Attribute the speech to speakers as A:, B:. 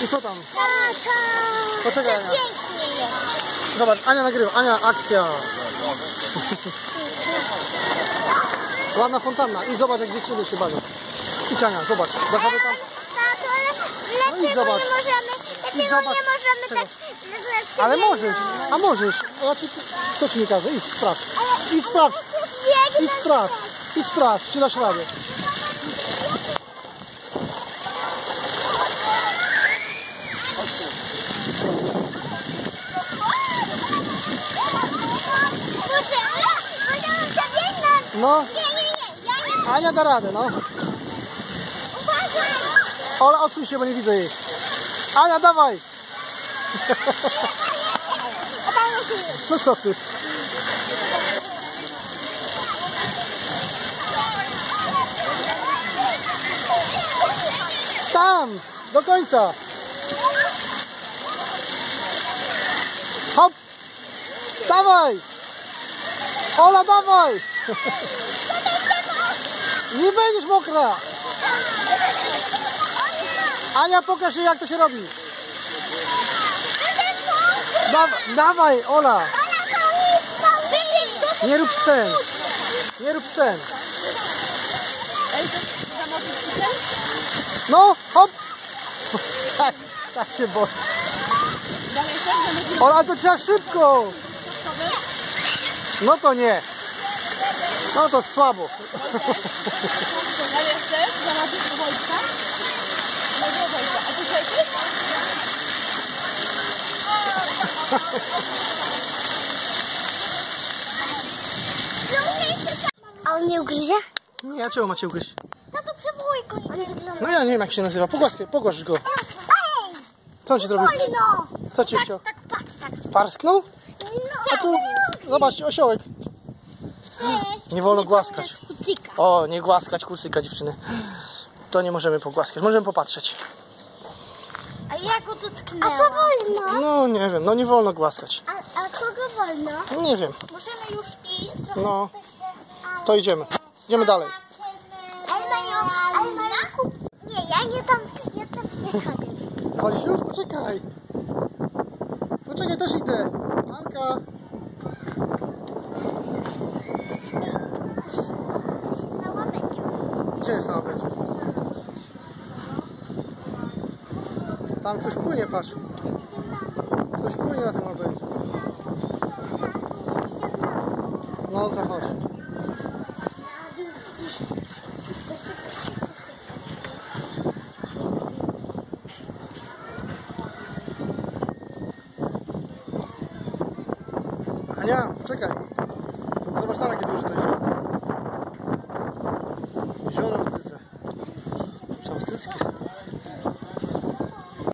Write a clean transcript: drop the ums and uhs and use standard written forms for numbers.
A: I co tam?
B: Tata!
A: Poczekaj, Ania.
B: Pięknie jest.
A: Zobacz, Ania nagrywa. Ania, akcja. Ładna fontanna. I zobacz, jak dziewczyny się bawią. Idź, Ania, zobacz. Zachowy tam.
B: Tato,
A: No idź, zobacz.
B: nie możemy tak...
A: Ale możesz. A możesz. Kto ci nie każe? Idź, sprawdź. Idź, sprawdź. Idź, sprawdź. Idź, sprawdź. Czy dasz radę? No. Ania da radę, no. Ola, odsuń się, bo nie widzę jej. Ania, dawaj. No co ty? Tam, do końca. Hop. Dawaj. Ola, dawaj. Nie będziesz mokra. Ania, pokaż jej, jak to się robi. Dawaj, Ola. Nie rób scen. Nie rób scen. No, hop. Tak się boję. Ola, to trzeba szybko. No to nie. No to słabo.
B: A on nie ugryzie?
A: Nie, a czego macie ugryźć?
B: Tato, przywołuj go.
A: No ja nie wiem, jak się nazywa. Pogłasz go. Co on ci zrobił?
B: No.
A: Co ci chciał?
B: Tak, patrz, tak.
A: Parsknął? A tu, zobacz, osiołek. Nie wolno głaskać.
B: Kucyka.
A: O, nie głaskać kucyka, dziewczyny. To nie możemy pogłaskać, możemy popatrzeć.
B: A ja go dotknęłam. A co wolno?
A: No nie wiem, no nie wolno głaskać.
B: A kogo wolno?
A: Nie wiem.
B: Możemy już iść.
A: No, to idziemy. Idziemy dalej.
B: Nie, ja nie tam nie chodzę.
A: Wolisz już? Poczekaj. Poczekaj, też idę. Anka. Gdzie jest na łabędziu? Tam coś płynie, patrz. Coś płynie na tym łabędziu. No to chodź. Ania, czekaj. Zobacz tam, jakie duże to jezioro. Jezioro